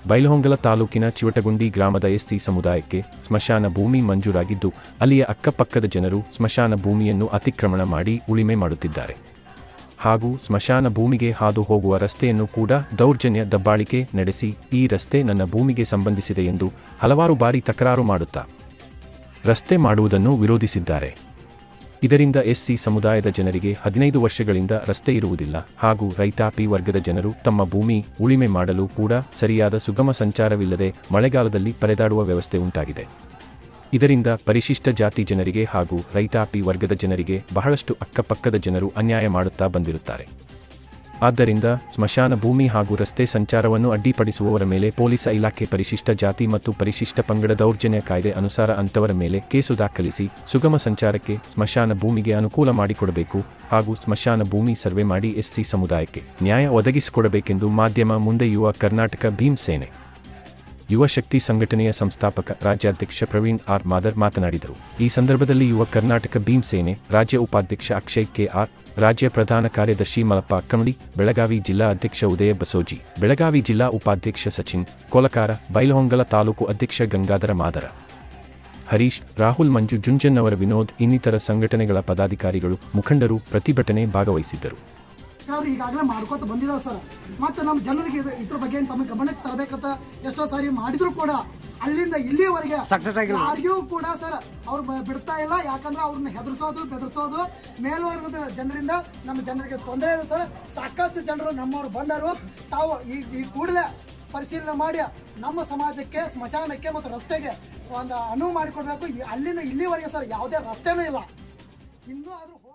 ಬೈಲಹೊಂಗಲ ತಾಲೂಕಿನ ಚಿವಟಗುಂಡಿ ಗ್ರಾಮದ ಎಸ್ಸಿ ಸಮುದಾಯಕ್ಕೆ ಸ್ಮಶಾನ ಭೂಮಿ ಮಂಜೂರಾಗಿದ್ದು, ಅಲ್ಲಿಯ ಅಕ್ಕಪಕ್ಕದ ಜನರು ಸ್ಮಶಾನ ಭೂಮಿಯನ್ನು ಅತಿಕ್ರಮಣ ಮಾಡಿ ಉಳಿಮೆ ಮಾಡುತ್ತಿದ್ದಾರೆ. ಹಾಗೂ ಸ್ಮಶಾನ ಭೂಮಿಗೆ ಹಾದು ಹೋಗುವ ರಸ್ತೆಯನ್ನು ಕೂಡ ದೌರ್ಜನ್ಯ ದಬ್ಬಾಳಿಕೆ ನಡೆಸಿ ಈ ರಸ್ತೆ ನನ್ನ ಭೂಮಿಗೆ ಸಂಬಂಧಿಸಿದೆ ಎಂದು ಹಲವಾರು ಬಾರಿ ತಕರಾರು ಮಾಡುತ್ತಾ ರಸ್ತೆ ಮಾಡುವುದನ್ನು ವಿರೋಧಿಸಿದ್ದಾರೆ. ಇದರಿಂದ ಎಸ್ಸಿ ಸಮುದಾಯದ ಜನರಿಗೆ 15 ವರ್ಷಗಳಿಂದ ರಸ್ತೆ ಇರುವುದಿಲ್ಲ ಹಾಗೂ ರೈತಾಪಿ ವರ್ಗದ ಜನರು ತಮ್ಮ ಭೂಮಿ ಉಳಿಮೆ ಮಾಡಲು ಕೂಡ ಸರಿಯಾದ ಸುಗಮ ಸಂಚಾರವಿಲ್ಲದೆ ಮಳೆಗಾಲದಲ್ಲಿ ಪರದಾಡುವ ವ್ಯವಸ್ಥೆ ಉಂಟಾಗಿದೆ. ಇದರಿಂದ ಪರಿಶಿಷ್ಟ ಜಾತಿ ಜನರಿಗೆ ಹಾಗೂ ರೈತಾಪಿ ವರ್ಗದ ಜನರಿಗೆ ಬಹಳಷ್ಟು ಅಕ್ಕಪಕ್ಕದ ಜನರು ಅನ್ಯಾಯ ಮಾಡುತ್ತಾ ಬಂದಿರುತ್ತಾರೆ. ಆದ್ದರಿಂದ ಸ್ಮಶಾನ ಭೂಮಿ ಹಾಗೂ ರಸ್ತೆ ಸಂಚಾರವನ್ನು ಅಡ್ಡಿಪಡಿಸುವವರ ಮೇಲೆ ಪೊಲೀಸ್ ಇಲಾಖೆ ಪರಿಶಿಷ್ಟ ಜಾತಿ ಮತ್ತು ಪರಿಶಿಷ್ಟ ಪಂಗಡ ದೌರ್ಜನ್ಯ ಕಾಯ್ದೆ ಅನುಸಾರ ಅಂತವರ ಮೇಲೆ ಕೇಸು ದಾಖಲಿಸಿ ಸುಗಮ ಸಂಚಾರಕ್ಕೆ ಸ್ಮಶಾನ ಭೂಮಿಗೆ ಅನುಕೂಲ ಮಾಡಿಕೊಡಬೇಕು ಹಾಗೂ ಸ್ಮಶಾನ ಭೂಮಿ ಸರ್ವೆ ಮಾಡಿ ಎಸ್ಸಿ ಸಮುದಾಯಕ್ಕೆ ನ್ಯಾಯ ಒದಗಿಸಿಕೊಡಬೇಕೆಂದು ಮಾಧ್ಯಮ ಮುಂದೆ ಯುವ ಕರ್ನಾಟಕ ಭೀಮ್ ಸೇನೆ ಯುವ ಶಕ್ತಿ ಸಂಘಟನೆಯ ಸಂಸ್ಥಾಪಕ ರಾಜ್ಯಾಧ್ಯಕ್ಷ ಪ್ರವೀಣ್ ಆರ್ ಮಾದರ್ ಮಾತನಾಡಿದರು. ಈ ಸಂದರ್ಭದಲ್ಲಿ ಯುವ ಕರ್ನಾಟಕ ಭೀಮ್ ಸೇನೆ ರಾಜ್ಯ ಉಪಾಧ್ಯಕ್ಷ ಅಕ್ಷಯ್ ಕೆಆರ್, ರಾಜ್ಯ ಪ್ರಧಾನ ಕಾರ್ಯದರ್ಶಿ ಮಲಪ್ಪ ಕಮಡಿ, ಬೆಳಗಾವಿ ಜಿಲ್ಲಾ ಅಧ್ಯಕ್ಷ ಉದಯ ಬಸೋಜಿ, ಬೆಳಗಾವಿ ಜಿಲ್ಲಾ ಉಪಾಧ್ಯಕ್ಷ ಸಚಿನ್ ಕೋಲಕಾರ, ಬೈಲಹೊಂಗಲ ತಾಲೂಕು ಅಧ್ಯಕ್ಷ ಗಂಗಾಧರ ಮಾದರ, ಹರೀಶ್, ರಾಹುಲ್, ಮಂಜು, ಜುಂಜನ್ನವರ ವಿನೋದ್ ಇನ್ನಿತರ ಸಂಘಟನೆಗಳ ಪದಾಧಿಕಾರಿಗಳು ಮುಖಂಡರು ಪ್ರತಿಭಟನೆ ಭಾಗವಹಿಸಿದ್ದರು. ಈಗಾಗಲೇ ಮಾಡ್ಕೋತ ಬಂದಿದ್ದಾರೆ ಸರ್. ಮತ್ತೆ ನಮ್ಮ ಜನರಿಗೆ ಇದ್ರ ಬಗ್ಗೆ ತಮ್ಮ ಗಮನಕ್ಕೆ ತರಬೇಕಂತ ಎಷ್ಟೋ ಸಾರಿ ಮಾಡಿದ್ರು ಕೂಡ ಅಲ್ಲಿಂದ ಇಲ್ಲಿವರೆಗೆ ಯಾರಿಗೂ ಕೂಡ ಸರ್ ಅವ್ರು ಬಿಡ್ತಾ ಇಲ್ಲ. ಯಾಕಂದ್ರೆ ಅವ್ರನ್ನ ಹೆದರ್ಸೋದು ಬೆದರ್ಸೋದು ಮೇಲ್ವರ್ಗದ ಜನರಿಂದ ನಮ್ಮ ಜನರಿಗೆ ತೊಂದರೆ ಇದೆ ಸರ್. ಸಾಕಷ್ಟು ಜನರು ನಮ್ಮವರು ಬಂದರು. ತಾವು ಈ ಕೂಡಲೇ ಪರಿಶೀಲನೆ ಮಾಡಿ ನಮ್ಮ ಸಮಾಜಕ್ಕೆ ಸ್ಮಶಾನಕ್ಕೆ ಮತ್ತು ರಸ್ತೆಗೆ ಒಂದು ಅನುವು ಮಾಡಿಕೊಡ್ಬೇಕು. ಅಲ್ಲಿಂದ ಇಲ್ಲಿವರೆಗೆ ಸರ್ ಯಾವುದೇ ರಸ್ತೆನೂ ಇಲ್ಲ. ಇನ್ನೂ ಆದ್ರೂ